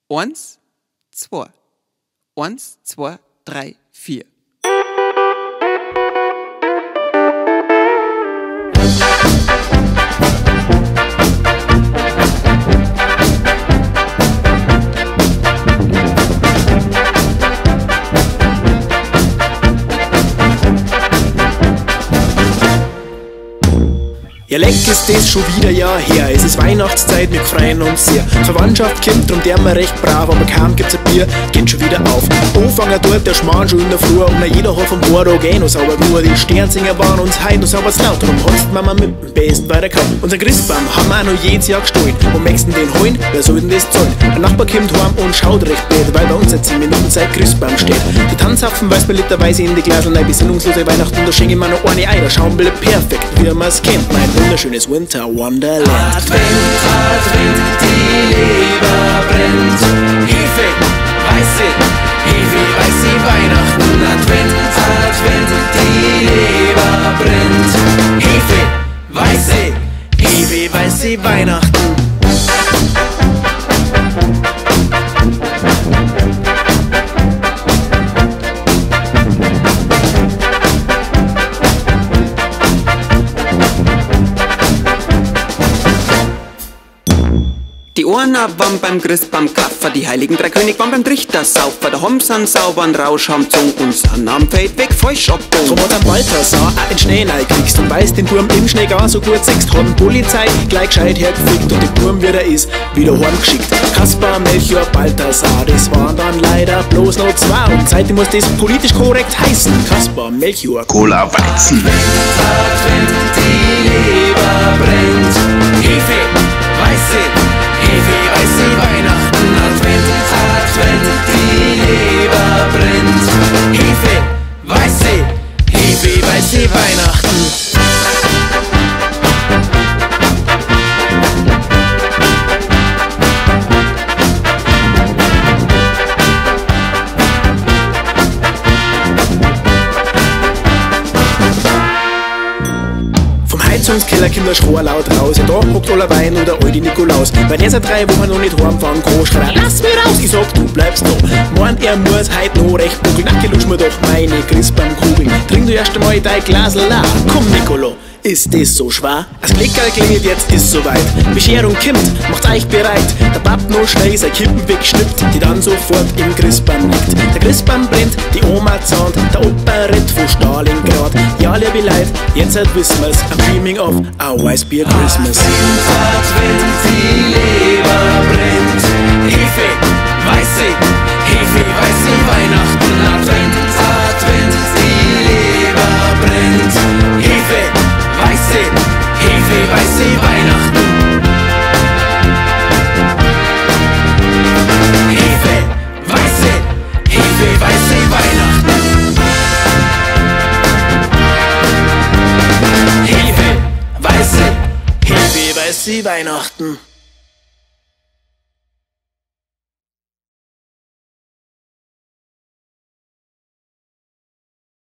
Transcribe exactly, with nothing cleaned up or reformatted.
Eins, zwei. Eins, zwei, drei, vier. Ja, leck ist das schon wieder Jahr her. Es ist Weihnachtszeit, wir freuen uns sehr. Verwandtschaft kommt, drum der wir recht brav, aber kaum gibt's ein Bier, geht schon wieder auf. Anfangen dort der Schmarrn schon in der Früh und jeder hat vom Bordog eh noch sauber nur. Die Sternsinger waren uns heim noch sauber's laut, darum holst Mama mit dem Besten weiterkommen. Unser Christbaum haben wir auch noch jedes Jahr gestohlen. Wo möchtest den holen? Wer soll denn das zahlen? Ein Nachbar kommt heim und schaut recht blöd, weil bei uns seit zehn Minuten Zeit Christbaum steht. Die Tanzapfen weiß man literweise in die Glasel, nein, besinnungslose Weihnachten, da schenke ich mir noch eine Ei, da schauen wir perfekt, wie man's kennt, mein wunderschönes Winter Wonderland. Advent, Advent, die Leber brennt. Hefe, Weisse, Hefe Weisse Weihnachten. Advent, Advent, die Leber brennt. Hefe, Weisse, Hefe Weisse Weihnachten. Die Ohrner waren beim Christbaum Kaffer, die heiligen drei König waren beim Trichter Saufer. Der Homsan saubern Rausch am Zung und San am Feld weg falsch abgegangen. Drum hat am Balthasar auch den Schnee kriegst und weiß den Burm im Schnee gar so gut siehst. Hat die Polizei gleich gescheit hergefickt und den Burm wieder ist wieder heimgeschickt. Kaspar, Melchior, Balthasar, das waren dann leider bloß noch zwei. Und seitdem muss das politisch korrekt heißen. Kaspar, Melchior, Cola, Weizen. Advent, Advent, die Leber brennt. Hefe, Weisse, Hefe Weisse Weihnachten. Advent, Advent, die Leber brennt. Hefe, Weisse, Hefe Weisse Weihnachten. Heizungskeller kommt der Schrohr laut raus. Ja, da hockt aller Wein oder alte Nikolaus. Weil der seit drei Wochen noch nicht heimfahren kann, schreit lass mich raus! Ich sag, du bleibst da. Meint, er muss heut noch recht buckeln. Ach, lusch mir doch meine Christbaumkugeln. Trink du erst einmal dein Glasl la. Komm, Nicolo, ist das so schwer? Das Klickerl klingelt, jetzt ist soweit. Bescherung kommt, macht euch bereit. Der Papp noch schnell sein Kippen wegschnippt, die dann sofort im Christbaum liegt. Der Christbaum brennt, die Oma zahnt, der Opa rennt von Stalingrad. Ja, liebe Leute, jetzt halt wissen wir's. I'm dreaming of a Weißbier Christmas. Advent, Advent, die Leber brennt. Hefe, Weisse, Hefe Weisse Weihnachten. Advent, Advent, die Leber brennt. Hefe, Weisse, Hefe Weisse Weihnachten. Hefe, Weisse, Hefe Weisse Weihnachten. Hefe, Weisse, Hefe Weisse Weihnachten.